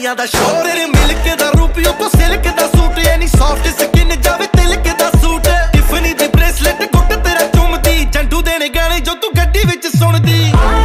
ਕੁੜੀਆਂ ਦਾ ਸ਼ੌਕ ਤੇਰੇ ਮਿਲਕ ਦਾ ਰੂਪ ਉੱਤੋਂ ਸਿਲਕ ਦਾ ਸੂਟ ਐਨੀ ਸੌਫਟ ਸਕਿਨ ਜਾਵੇ ਤਿਲਕ ਦਾ ਸੂਟ ਟਿਫਨੀ ਦੀ ਬ੍ਰੇਸਲੇਟ ਗੁੱਟ ਤੇਰਾ ਚੁੰਮਦੀ ਜੰਡੂ ਦੇਣੇ ਗਾਣੇ ਜੋ ਤੂੰ ਗੱਡੀ ਵਿੱਚ ਸੁਣਦੀ